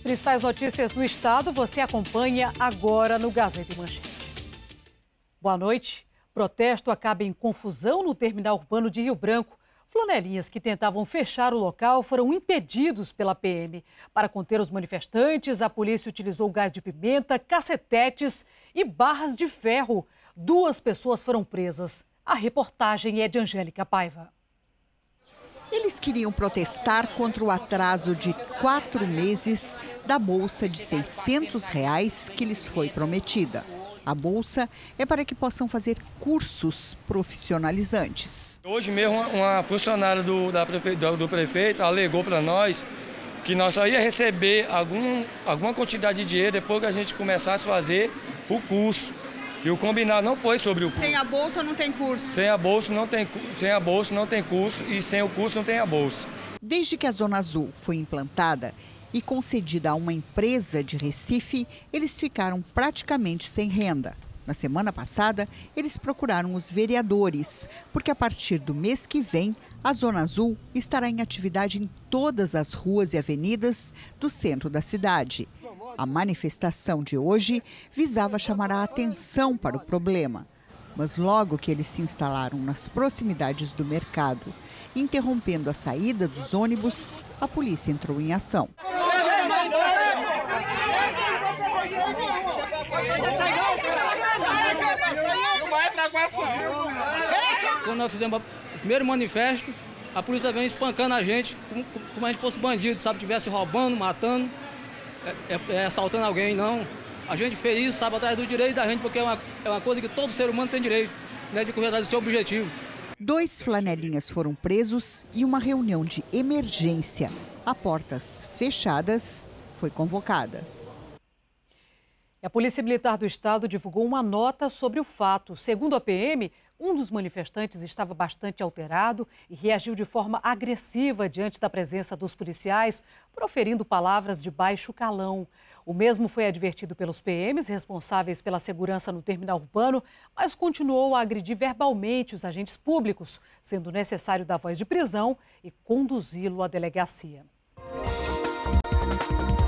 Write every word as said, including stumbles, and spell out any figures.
principais notícias do estado você acompanha agora no Gazeta e Manchete. Boa noite. Protesto acaba em confusão no terminal urbano de Rio Branco. Flanelinhas que tentavam fechar o local foram impedidos pela P M. Para conter os manifestantes, a polícia utilizou gás de pimenta, cacetetes e barras de ferro. Duas pessoas foram presas. A reportagem é de Angélica Paiva. Eles queriam protestar contra o atraso de quatro meses da bolsa de seiscentos reais que lhes foi prometida. A bolsa é para que possam fazer cursos profissionalizantes. Hoje mesmo uma funcionária do, da prefe... do prefeito alegou para nós que nós só ia receber algum, alguma quantidade de dinheiro depois que a gente começasse a fazer o curso. E o combinado não foi sobre o curso. Sem a bolsa não tem curso. Sem a bolsa não tem, sem a bolsa não tem curso e sem o curso não tem a bolsa. Desde que a Zona Azul foi implantada e concedida a uma empresa de Recife, eles ficaram praticamente sem renda. Na semana passada, eles procuraram os vereadores, porque a partir do mês que vem, a Zona Azul estará em atividade em todas as ruas e avenidas do centro da cidade. A manifestação de hoje visava chamar a atenção para o problema. Mas logo que eles se instalaram nas proximidades do mercado, interrompendo a saída dos ônibus, a polícia entrou em ação. Quando nós fizemos o primeiro manifesto, a polícia vem espancando a gente como, como a gente fosse bandido, sabe? Tivesse roubando, matando, é, é, é, assaltando alguém, não. A gente fez isso, sabe, atrás do direito da gente, porque é uma, é uma coisa que todo ser humano tem direito, né, de correr atrás do seu objetivo. Dois flanelinhas foram presos e uma reunião de emergência, a portas fechadas, foi convocada. A Polícia Militar do Estado divulgou uma nota sobre o fato. Segundo a P M, um dos manifestantes estava bastante alterado e reagiu de forma agressiva diante da presença dos policiais, proferindo palavras de baixo calão. O mesmo foi advertido pelos P Ms responsáveis pela segurança no terminal urbano, mas continuou a agredir verbalmente os agentes públicos, sendo necessário dar voz de prisão e conduzi-lo à delegacia.